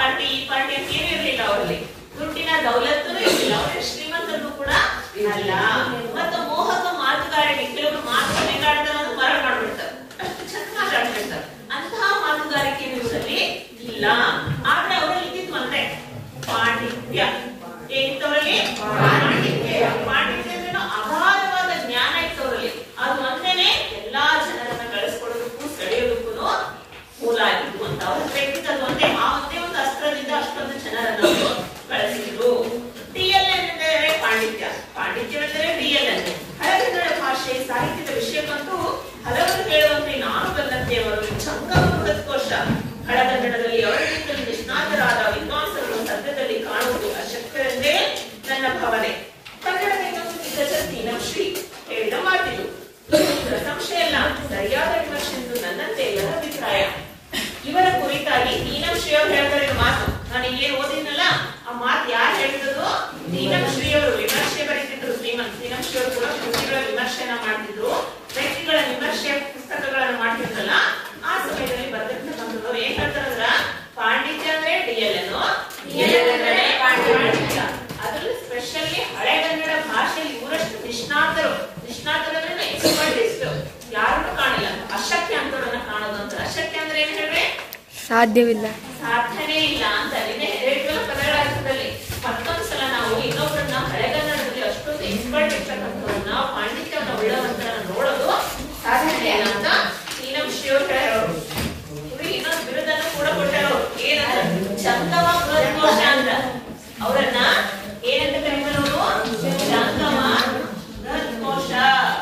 ಪಾರ್ಟಿ ಈ ಪಾರ್ಟಿ ಅಂತ ಏನೂ ಇರಲಿಲ್ಲ ಅವರಲ್ಲಿ. ದುಡ್ಡಿನ ದೌಲತ್ತೂ ಇರಲಿಲ್ಲ. ಅವರೇ ಶ್ರೀಮಂತರು ಕೂಡ ಅಲ್ಲ. ಮತ್ತು ಮೋಹಕ ಮಾತುಗಾರಿಕೆ, ಕೆಲವರು ಮಾತು ಹೆಂಗಾಡ್ತಾರೆ ಅದು ಮರಳು ಮಾಡ್ಬಿಡ್ತಾರೆ, ಅಷ್ಟು ಚಂದ ಮಾತಾಡ್ತಿರ್ತಾರೆ. ಅಂತಹ ಮಾತುಗಾರಿಕೆ ಇವರಲ್ಲಿ ಇಲ್ಲ. ಆದ್ರೆ ಅವರಲ್ಲಿ ಇದ್ದಿದ್ದು ಒಂದೇ ಪಾಂಡಿತ್ಯ. ಏನಿತ್ತವರಲ್ಲಿ? ಪಾಂಡಿತ್ಯ. ಪಾಂಡಿತ್ಯ ಅಂದ್ರೆ ಅಗಾಧವಾದ ಜ್ಞಾನ ಇತ್ತವರಲ್ಲಿ. ಅದು ಒಂದೇನೆ ಎಲ್ಲಾ ಜನರನ್ನ ಗಳಿಸ್ಕೊಳ್ಳೋದಕ್ಕೂ ಸೆಳೆಯೋದಕ್ಕೂ ಮೂಲ ಆಗಿತ್ತು ಅಂತ ಅವ್ರ ವ್ಯಕ್ತಿತ್ವ. ಅದು ಒಂದೇ ಒಂದು ಅಸ್ತ್ರದಿಂದ ಅಷ್ಟೊಂದು ಜನರನ್ನು ಬಳಸಿದ್ರು. ಡಿಎಲ್ಎನ್ ಎಂದರೆ ಪಾಂಡಿತ್ಯ. ಪಾಂಡಿತ್ಯವೆಂದರೆ ಡಿಎಲ್ಎನ್. ಹಳೆಗನ್ನಡ ಭಾಷೆ ಸಾಹಿತ್ಯದ ವಿಷಯಕ್ಕಂತೂ ಹಲವರು ಹೇಳುವಂತೆ ನಾನು ಬಲ್ಲಂತೆ ಅವರು ಜಂಗಮ ಬೃಹತ್ಕೋಶ. ಹಳೆಗನ್ನಡದಲ್ಲಿ ಅವರಿಗಿಂತಲೂ ನಿಷ್ಣಾತರಾದ ವಿದ್ವಾಂಸರು ಸದ್ಯದಲ್ಲಿ ಕಾಣುವುದು ಅಶಕ್ಯವೆಂದೇ ನನ್ನ ಭಾವನೆ. ಕನ್ನಡದ ಇನ್ನೊಂದು ದಿಗ್ಗಜ ತೀನಶ್ರೀ ಹೇಳಿದ ಮಾತಿದು. ಸಂಶಯ ಇಲ್ಲ, ಸರಿಯಾದ ವಿಮರ್ಶೆ ಎಂದು ನನ್ನಂತೆ ಎಲ್ಲರ ಅಭಿಪ್ರಾಯ. ಇವರ ಕುರಿತಾಗಿ ತೀನಶ್ರೀ ಅವರು ಹೇಳ್ತಾರೆ ಮಾತು. ನಾನು ಏನ್ ಓದಿದ್ನಲ್ಲ ಆ ಮಾತು ಯಾರು ಹೇಳಿದ್ರು? ತೀನಶ್ರೀ ಅವರು ವಿಮರ್ಶೆ ಬರೀತಿದ್ರು. ತೀನಶ್ರೀ ಅವರು ಕೂಡ ಕೃತಿಗಳ ವಿಮರ್ಶೆನ ಮಾಡ್ತಿದ್ರು. ವ್ಯಕ್ತಿಗಳ ವಿಮರ್ಶೆ ಪುಸ್ತಕಗಳನ್ನು ಮಾಡ್ತಿದ್ರಲ್ಲ ಆ ಸಮಯದಲ್ಲಿ ಬರೆದಿರ್ತಕ್ಕಂಥವ್ರು ಏನ್ ಹೇಳ್ತಾರಂದ್ರ, ಪಾಂಡಿತ್ಯ ಅಂದ್ರೆ ಡಿಎಲ್ಎನ್, ಡಿಎಲ್ಎನ್ ಅಂದ್ರೆ ಪಾಂಡಿತ್ಯ. ಅದ್ರಲ್ಲಿ ಸ್ಪೆಷಲಿ ಹಳೆಗನ್ನಡ ಭಾಷೆಯಲ್ಲಿ ಇವರಷ್ಟು ನಿಷ್ಣಾತರು ಅಂದ್ರೆ ಎಕ್ಸ್ಪರ್ಟಿಸ್ಟ್ ಯಾರು ಕಾಣಿಲ್ಲ. ಅಶಕ್ಯ ಅಂತವರನ್ನ ಕಾಣೋದು ಅಂತ. ಅಶಕ್ಯ ಅಂದ್ರೆ ಏನ್ ಹೇಳ್ರಿ? ಸಾಧ್ಯವಿಲ್ಲ, ಸಾಧ್ಯನೇ ಇಲ್ಲ ಅಂತ. ಹೇಳಿದ್ವಲ್ಲ ಪದಗಳ ಅರ್ಥದಲ್ಲಿ. ಮತ್ತೊಂದ್ಸಲ ನಾವು ಇನ್ನೊಬ್ಬರನ್ನ ಹಳೆಗನ್ನಡದಲ್ಲಿ ಅಷ್ಟೊಂದು ಎಕ್ಸ್ಪರ್ಟ್ ಇರ್ತಕ್ಕಂಥವ್ರನ್ನ ಪಾಂಡಿತ್ಯವನ್ನ ಉಳ್ಳವಂತರನ್ನ ನೋಡೋದು ಸಾಧ್ಯನೇ ಇಲ್ಲ ಅಂತ ತೀನಶ್ರೀ ಅವರು ಹೇಳೋರು. ಇವ್ರಿಗೆ ಇನ್ನೊಂದು ಬಿರುದನ್ನು ಕೂಡ ಕೊಟ್ಟರು. ಏನಂತ? ಜಂಗಮ ಬೃಹತ್ಕೋಶ ಅಂತ. ಅವರನ್ನ ಏನಂತ ಕರೀತಾರೆ ಅವರು? ಜಂಗಮ ಬೃಹತ್ಕೋಶ.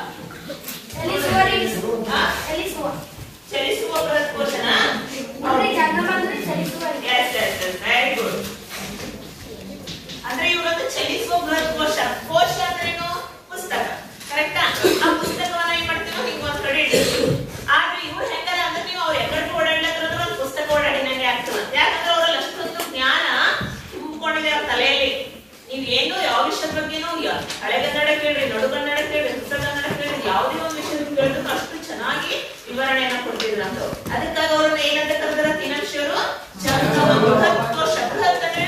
ಚಲಿಸುವ ಬೃಹತ್ಕೋಶನ ವೆರಿ ಗುಡ್. ಅಂದ್ರೆ ಇವರೊಂದು ಚಲಿಸುವ ಬೃಹತ್ಕೋಶ. ಕೋಶ ಅಂದ್ರೇನು? ಪುಸ್ತಕ. ಕರೆಕ್ಟಾ? ಆ ಪುಸ್ತಕವನ್ನ ಏನ್ ಮಾಡ್ತೀವಿ ಹಿಂಗ ಒಂದ್ ಕಡೆ ಇಟ್ಟಿರ್ತೀವಿ. ಆದ್ರೆ ಇವ್ರು ಹೆಂಗಲ್ಲ ಅಂದ್ರೆ ನೀವು ಅವ್ರು ಎಕಡೆ ಓಡಾಡ್ಲಕ್ಕಿರೋದ್ರೆ ಒಂದು ಪುಸ್ತಕ ಓಡಾಡಿನಂಗೆ ಆಗ್ತದೆ. ಯಾಕಂದ್ರೆ ಅವರಲ್ಲಿ ಅಷ್ಟೊಂದು ಜ್ಞಾನ ತುಂಬಿಕೊಂಡಿದೆ ಅವ್ರ ತಲೆಯಲ್ಲಿ. ನೀವ್ ಏನು ಯಾವ ವಿಷಯದ ಬಗ್ಗೆನೂ ಹಳೆಗನ್ನಡ ಕೇಳ್ರಿ, ನಡುಗನ್ನಡ ಕೇಳ್ರಿ, ಹೊಸಗನ್ನಡ ಕೇಳ್ರಿ, ಯಾವುದೇ ಒಂದು ವಿಷಯದ ಕೇಳಿದ್ರು ಅಷ್ಟು ಚೆನ್ನಾಗಿ ವಿವರಣೆಯನ್ನ ಕೊಡ್ತಿದ್ರು ಅಂತ. ಅದಕ್ಕಾಗಿ ಅವ್ರನ್ನ ಏನಂತ ಕರೆದಾರ ತೀನಶ್ರೀ ಅವರು? ಜಂಗಮ ಬೃಹತ್ಕೋಶ. ಬೃಹತ್ ಅಂದ್ರೆ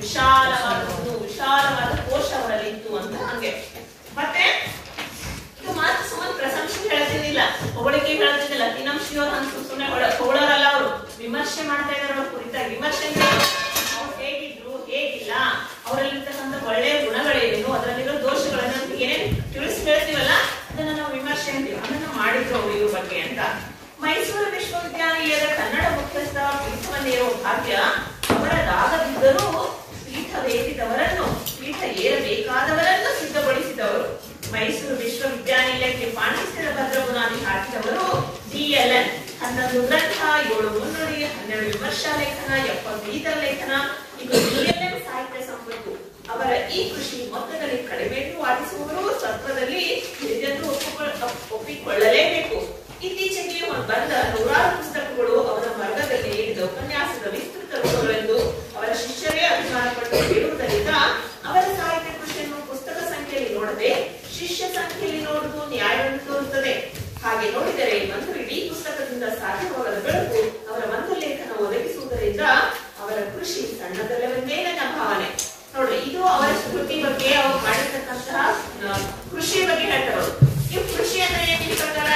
ವಿಶಾಲವಾದ ಕೋಶ ಅವರಲ್ಲಿ ಇತ್ತು ಅಂತ. ಹಂಗೆ ಮತ್ತೆ ಇದು ಮಾತು ಸುಮ್ಮನೆ ಪ್ರಶಂಸೆ ಹೇಳ್ತಿದ್ದಿಲ್ಲ, ಹೊಗಳಿಕೆ ಹೇಳ್ತಿದ್ದಿಲ್ಲ. ತೀನಶ್ರೀ ಅವರು ಹಂಗ ಸುಮ್ಮನೆ ಹೊಗಳೋರಲ್ಲ. ಅವರು ವಿಮರ್ಶೆ ಮಾಡ್ತಾ ಇದಾರೆ ಅವ್ರ ಕುರಿತಾಗಿ. ವಿಮರ್ಶೆ ಅವ್ರು ಹೇಗಿದ್ರು, ಹೇಗಿಲ್ಲ, ಅವರಲ್ಲಿರ್ತಕ್ಕಂಥ ಒಳ್ಳೆಯ ಗುಣಗಳೇನು, ಅದರಲ್ಲಿರೋ ದೋಷಗಳನ್ನ ಏನೇನು ತಿಳಿಸಿ ಹೇಳ್ತೀವಲ್ಲ ಅದನ್ನ ನಾವು ವಿಮರ್ಶೆ ಅಂತೀವಿ. ಅದನ್ನ ಮಾಡಿದ್ರು ಅವರು ಇವ್ರ ಬಗ್ಗೆ ಅಂತ. ಮೈಸೂರು ವಿಶ್ವವಿದ್ಯಾನಿಲಯದ ಕನ್ನಡ ಮುಖ್ಯಸ್ಥ ಪೀಠವನ್ನೇರೋ ಭಾಗ್ಯ ಅವರದಾಗದಿದ್ದರೂ ಪೀಠವೇರಿದವರನ್ನು, ಪೀಠ ಏರಬೇಕಾದವರನ್ನು ಸಿದ್ಧಗೊಳಿಸಿದವರು. ಮೈಸೂರು ವಿಶ್ವವಿದ್ಯಾನಿಲಯಕ್ಕೆ ಪಾಂಡಿತ್ಯದ ಭದ್ರ ಬುನಾದಿ ಹಾಕಿದವರು ಡಿಎಲ್ಎನ್. 11 ಗ್ರಂಥ, 7 ಮುನ್ನುಡಿ, 12 ವಿಮರ್ಶಾ ಲೇಖನ, 70 ಇತರ ಲೇಖನ. ಇದು ಡಿಎಲ್ಎನ್ ಸಾಹಿತ್ಯ ಸಂಪತ್ತು. ಅವರ ಈ ಕೃಷಿ ಮೊತ್ತದಲ್ಲಿ ಕಡಿಮೆ ಎಂದು ವಾದಿಸುವವರು ತತ್ವದಲ್ಲಿ ಹಿರಿಯರು ಒಪ್ಪಿಕೊಳ್ಳಲೇಬೇಕು. ಇತ್ತೀಚೆಗೆ ಬಂದ ನೂರಾರು ಪುಸ್ತಕಗಳು ಅವರ ವರ್ಗದಲ್ಲಿ ನೀಡಿದ ಉಪನ್ಯಾಸದ ವಿಸ್ತೃತ ರೂಪಗಳೆಂದು ಅವರ ಶಿಷ್ಯರೇ ಅಭಿಮಾನಪಟ್ಟು ಹೇಳುವುದರಿಂದ ಅವರ ಸಾಹಿತ್ಯ ಕೃಷಿಯನ್ನು ಪುಸ್ತಕ ಸಂಖ್ಯೆಯಲ್ಲಿ ನೋಡದೆ ಶಿಷ್ಯ ಸಂಖ್ಯೆಯಲ್ಲಿ ನೋಡುವುದು ನ್ಯಾಯವೆಂದು ತೋರುತ್ತದೆ. ಹಾಗೆ ನೋಡಿದರೆ ಒಂದು ಇಡೀ ಪುಸ್ತಕದಿಂದ ಸಾಧ್ಯವಾಗದ ಬೆಳಕು ಅವರ ಒಂದು ಲೇಖನ ಒದಗಿಸುವುದರಿಂದ ಅವರ ಕೃಷಿ ಸಣ್ಣದಲ್ಲವೆಂದೇ ನನ್ನ ಭಾವನೆ. ನೋಡ್ರಿ, ಇದು ಅವರ ಕೃತಿ ಬಗ್ಗೆ, ಅವ್ರು ಮಾಡಿರ್ತಕ್ಕಂತಹ ಕೃಷಿ ಬಗ್ಗೆ ಹೇಳ್ತಾರೆ. ಈ ಕೃಷಿ ಅಂದ್ರೆ ಏನ್ ಪ್ರಕಾರ?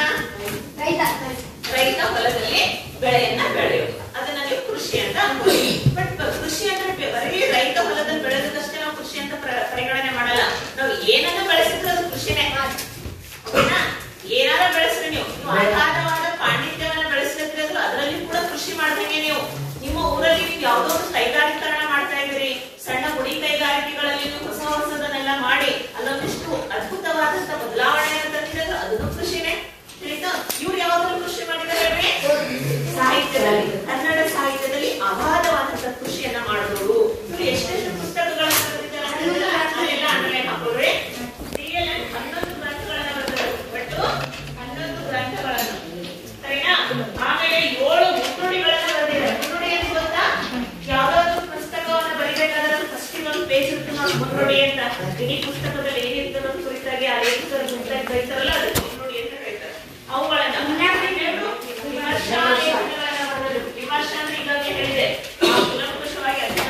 ರೈತ ಹೊಲದಲ್ಲಿ ಬೆಳೆಯನ್ನ ಬೆಳೆಯೋದು, ಅದನ್ನ ನೀವು ಕೃಷಿ ಅಂತ ಅನ್ಕೊಳ್ಳಿ. ಬಟ್ ಕೃಷಿ ಅಂದ್ರೆ ಬರೀ ರೈತ ಹೊಲದಲ್ಲಿ ಬೆಳೆದಷ್ಟೇ ನಾವು ಕೃಷಿ ಅಂತ ಪರಿಗಣನೆ ಮಾಡಲ್ಲ. ನಾವು ಏನನ್ನ ಬೆಳೆಸಿದ್ರೆ ಅದು ಕೃಷಿನೇ. ಓಕೆನಾ? ಏನಾರ ಬೆಳೆಸ್ರಿ ನೀವು ಅಗಾಧವಾದ ಪಾಂಡಿತ್ಯವನ್ನ ಬೆಳೆಸ್ಲಿಕ್ಕೆ ಅದರಲ್ಲಿ ಕೂಡ ಕೃಷಿ ಮಾಡ್ದಂಗೆ ನೀವು ನಿಮ್ಮ ಊರಲ್ಲಿ ನೀವು ಯಾವ್ದೋ ಒಂದು ಕೈಗಾರಿಕರಣ ಮಾಡ್ತಾ ಇದ್ದೀರಿ. ಸಣ್ಣ ಗುಡಿ ಕೈಗಾರಿಕೆಗಳಲ್ಲಿ ಹೊಸ ಹೊಸದನ್ನೆಲ್ಲ ಮಾಡಿ ಅಲ್ಲೊಂದಿಷ್ಟು ಅದ್ಭುತವಾದಂತ ಬದಲಾವಣೆಯನ್ನು ತಂದಿದ್ರೆ ಅದನ್ನು ಕೃಷಿನೇ. ತಿಳಿತಾ? ಇವ್ರು ಯಾವಾಗಲೂ ಕೃಷಿ ಮಾಡಿದ್ದಾರೆ ಸಾಹಿತ್ಯದಲ್ಲಿ, ಕನ್ನಡ ಸಾಹಿತ್ಯದಲ್ಲಿ ಅಗಾಧವಾದಂತ ಕೃಷಿಯನ್ನ ಮಾಡಿದವರು. ಇವ್ರು ಎಷ್ಟೆಷ್ಟು ಪುಸ್ತಕಗಳನ್ನ ಬರೆದಿದ್ದಾರೆ ಅದೆಲ್ಲ ಅಂಡರ್ಲೈನ್ ಹಾಕೊಳ್ರಿ. ಡಿಎಲ್ಎನ್ 11 ಗ್ರಂಥಗಳನ್ನ ಬರೆದರು. ಬಟ್ 11 ಗ್ರಂಥಗಳನ್ನು ಸರಿನಾ? ಆಮೇಲೆ 7 ಮುನ್ನುಡಿಗಳನ್ನ ಬರೆದಿದ್ದಾರೆ. ಮುನ್ನುಡಿ ಅಂತ ಗೊತ್ತಾ? ಯಾವ್ದಾದ್ರು ಪುಸ್ತಕವನ್ನ ಬರಿಬೇಕಾದ್ರೆ ಫಸ್ಟ್ ಒಂದು ಪೇಜ್ ಇರುತ್ತೆ ನೋಡಿ ಮುನ್ನುಡಿ ಅಂತ. ಇಡೀ ಪುಸ್ತಕದಲ್ಲಿ ಏನಿರ್ತದೆ ಅನ್ನೋದು ಕುರಿತಾಗಿ ಆ ಲೇಖಕರ ಕುರಿತಾಗಿ ಬರೀತಾರಲ್ಲ ಅದಕ್ಕೆ ಮುನ್ನುಡಿ ಅಂತ ಹೇಳ್ತಾರೆ. ಅವುಗಳನ್ನ ವಿಮರ್ಶಾ ಲೇಖನಗಳನ್ನ ಬರೆದರು. ವಿಮರ್ಶಾ ಅಂದ್ರೆ ಈಗಾಗಲೇ ಹೇಳಿದೆ, ಕೂಲಂಕುಷವಾಗಿ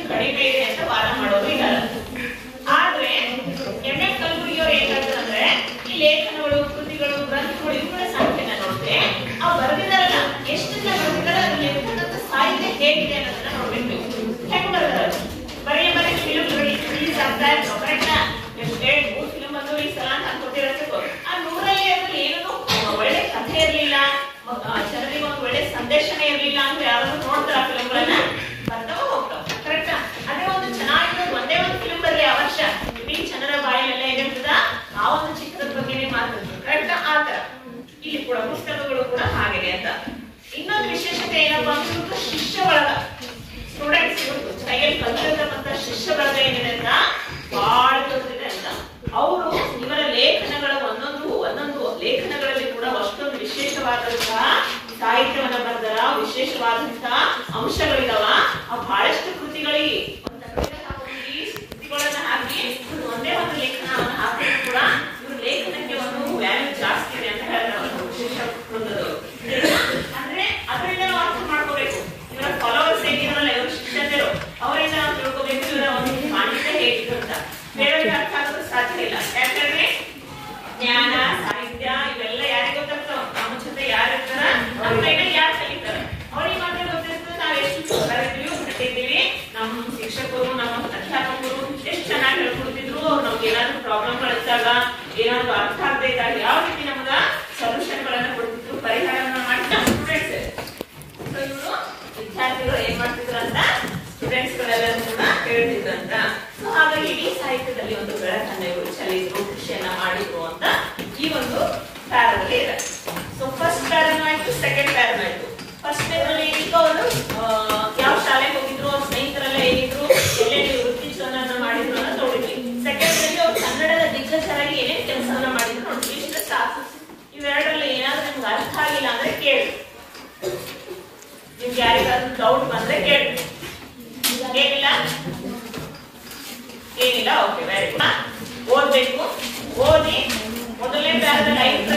ಕಡಿಮೆ ಇದೆ ಅಂತ ವಾದ ಮಾಡೋರು ಇದ್ದಾರೆ. ಆದ್ರೆ ಎಂ.ಎಂ. ಕಲಬುರ್ಗಿಯವರು ಏನ್ ಹೇಳ್ತಾರಂದ್ರೆ ಈ ಲೇಖನಗಳು, ಕೃತಿಗಳು, ಗ್ರಂಥಗಳು ಇವುಗಳ ಸಂಖ್ಯೆನ ನೋಡಿದ್ರೆ ಆ ಬರೆದಿದ್ದಾರಲ್ಲ ಎಷ್ಟೆಲ್ಲ ಬರೆದಿದ್ದಾರೆ, ಅದ್ರ ಲೆಕ್ಕದಂತ ಸಾಹಿತ್ಯ ಹೇಗಿದೆ ಅನ್ನೋದನ್ನ ನೋಡ್ಬೇಕು. ಹೆಂಗ್ ಬರೆದಾರ ಬರೀ ಫಿಲ್ಮ್ಗಳು ರಿಲೀಸ್ ಆಗ್ತಾ ಇತ್ತು ಕರೆಕ್ಟಾ? ಎಷ್ಟೇ 3 ಫಿಲ್ಮ್ ಬಂದು ಈ ಸಲ ಅಂತ ಅನ್ಕೋತಿರಬೇಕು. ಆ 100ರಲ್ಲಿ ಅದ್ರಲ್ಲಿ ಏನೋ ಒಳ್ಳೆ ಕಥೆ ಇರ್ಲಿಲ್ಲ, ಜನರಿಗೆ ಒಂದು ಒಳ್ಳೆ ಸಂದೇಶನೇ ಇರ್ಲಿಲ್ಲ ಅಂದ್ರೆ ಯಾರು ನೋಡ್ತಾರ ಫಿಲ್ಮ್ಗಳನ್ನ? ಬರ್ತಾವ ಹೋಗ್ತಾವ ಕರೆಕ್ಟಾ? ಅದೇ ಒಂದು ಚೆನ್ನಾಗಿರೋ ಒಂದೇ ಒಂದು ಫಿಲ್ಮ್ ಬರ್ಲಿ ಆ ವರ್ಷ ಇಡೀ ಜನರ ಬಾಯಿಲೆಲ್ಲ ಏನಿರ್ತದ ಆ ಒಂದು ಚಿತ್ರದ ಬಗ್ಗೆನೇ ಮಾತಾಡ್ತಾರೆ ಕರೆಕ್ಟಾ? ಆತರ ಇಲ್ಲಿ ಕೂಡ ಪುಸ್ತಕಗಳು ಕೂಡ ಹಾಗಿದೆ ಅಂತ. ಇನ್ನೊಂದು ವಿಶೇಷತೆ ಏನಪ್ಪಾ ಅಂದ್ರೆ ಶಿಷ್ಯ ಬಳಗ, ಸ್ಟೂಡೆಂಟ್ಸ್ ಇವರು ಕೈಯಲ್ಲಿ ಕಲಿತಿರ್ತಕ್ಕಂಥ ಶಿಷ್ಯ ಬಳಗ ಏನಿದೆ ಅಂತ ಬಹಳ ದೊಡ್ಡದಿದೆ ಅಂತ. ಅವರು ಇವರ ಲೇಖನಗಳ ಒಂದೊಂದು ಲೇಖನಗಳಲ್ಲಿ ಕೂಡ ಅಷ್ಟೊಂದು ವಿಶೇಷವಾದಂತಹ ಸಾಹಿತ್ಯವನ್ನ ಬರೆದರ, ವಿಶೇಷವಾದಂತಹ ಅಂಶಗಳಿದಾವ. ಆ ಬಹಳಷ್ಟು ಕೃತಿಗಳಿಗೆ ಕೃತಿಗಳನ್ನ ಹಾಕಿ ಒಂದೇ ಒಂದು ಲೇಖನವನ್ನು ಹಾಕಿದ್ರು ಕೂಡ ಇವ್ರ ಲೇಖನಕ್ಕೆ ಒಂದು ವ್ಯಾಲ್ಯೂ ಜಾಸ್ತಿ ಇದೆ ಅಂತ ಹೇಳ್ತಾರೆ ವಿಶೇಷ ವೃಂದದವರು. ಅಂದ್ರೆ ಅದರಿಂದ ನಾವು ಅರ್ಥ ಮಾಡ್ಕೋಬೇಕು, ಇವರ ಫಾಲೋವರ್ಸ್ ಹೇಗಿರಲ್ಲ, ಇವರು ಶಿಷ್ಯರು, ಅವರಿಂದ ನಾವು ತಿಳ್ಕೋಬೇಕು ಇವರ ಒಂದು ಮಾನ್ಯತೆ ಹೇಗಿತ್ತು ಅಂತ. ಬೇರೆಯವರಿಗೆ ಅರ್ಥ ಆಗೋದು ಸಾಧ್ಯ ಇಲ್ಲ. ಯಾಕಂದ್ರೆ ಜ್ಞಾನ, ಸಾಹಿತ್ಯ ಇವೆಲ್ಲ ಯಾರಿಗೆ ಗೊತ್ತಾಗ್ತಾವ? ನಮ್ಮ ಜೊತೆ ಯಾರು ಇರ್ತಾರ, ನಮ್ಮ ಕೈನ ಯಾರು ಕಲಿತಾರ, ಅವ್ರಿಗೆ ಮಾತ್ರ ಗೊತ್ತಿರ್ತದೆ. ನಾವ್ ಎಷ್ಟು ಕಲಿತೀವಿ, ಬಿಟ್ಟಿದ್ದೀವಿ, ನಮ್ಮ ಶಿಕ್ಷಕರು, ನಮ್ಮ ಅಧ್ಯಾಪಕರು ಎಷ್ಟು ಚೆನ್ನಾಗಿ ಹೇಳ್ಕೊಡ್ತಿದ್ರು. ಅವ್ರು ನಮ್ಗೆ ಏನಾದ್ರು ಪ್ರಾಬ್ಲಮ್ಗಳು ಇದ್ದಾಗ, ಏನಾದ್ರು ಅರ್ಥ ಆಗದೆ ಇದ್ದಾಗ ಯಾವ ರೀತಿ ನಮ್ಗ ಸೊಲ್ಯೂಷನ್ ಗಳನ್ನ ಕೊಡ್ತಿದ್ರು, ಪರಿಹಾರವನ್ನ ಮಾಡಿ ನಮ್ಮ ಸ್ಟೂಡೆಂಟ್ಸ್ ಇವರು ವಿದ್ಯಾರ್ಥಿಗಳು ಏನ್ ಮಾಡ್ತಿದ್ರು ಅಂತ ಸ್ಟೂಡೆಂಟ್ಸ್ ಗಳೆಲ್ಲರೂ ಕೂಡ ಹೇಳ್ತಿದ್ರಂತ. ಸೊ ಹಾಗಾಗಿ ಇಡೀ ಸಾಹಿತ್ಯದಲ್ಲಿ ಒಂದು ಬೆಳಕನ್ನ ಇವರು ಚೆಲ್ಲಿದ್ರು, ಕೃಷಿಯನ್ನ ಮಾಡಿದ್ರು ಅಂತ ಈ ಒಂದು ಪ್ಯಾರದಲ್ಲಿ ಇದೆ. ಸೊ ಫಸ್ಟ್ ಪ್ಯಾರನ್ ಆಯ್ತು, ಸೆಕೆಂಡ್ ಪ್ಯಾರನ್ ಆಯ್ತು. ಫಸ್ಟ್ ಪ್ಯಾರಲ್ಲಿ ಈಗ ಅವರು ಯಾವ ಶಾಲೆಗೆ ಹೋಗಿದ್ರು, ಅವ್ರ ಸ್ನೇಹಿತರೆಲ್ಲ ಏನಿದ್ರು, ಎಲ್ಲೆಲ್ಲಿ ವೃತ್ತಿ ಜೀವನ ಮಾಡಿದ್ರು ಅಂತ ನೋಡಿದ್ವಿ. ಸೆಕೆಂಡ್ ಅಲ್ಲಿ ಅವ್ರು ಕನ್ನಡದ ದಿಗ್ಗಜರಾಗಿ ಏನೇನ್ ಕೆಲಸವನ್ನ ಮಾಡಿದ್ರು ನೋಡಿದ್ವಿ. ಇಷ್ಟು ಸಾಕು. ಇವೆರಡರಲ್ಲಿ ಏನಾದ್ರೂ ನಿಮ್ಗೆ ಅರ್ಥ ಆಗಿಲ್ಲ ಅಂದ್ರೆ ಕೇಳಿ, ನಿಮ್ಗೆ ಯಾರಿಗಾದ್ರೂ ಡೌಟ್ ಬಂದ್ರೆ ಕೇಳಿ. ಏನಿಲ್ಲ ಏನಿಲ್ಲ, ಓಕೆ, ವೆರಿ ಗುಡ್. ಓದ್ಬೇಕು. ಓದಿ ಮೊದಲನೇ ಪ್ಯಾರದಲ್ಲಿ 5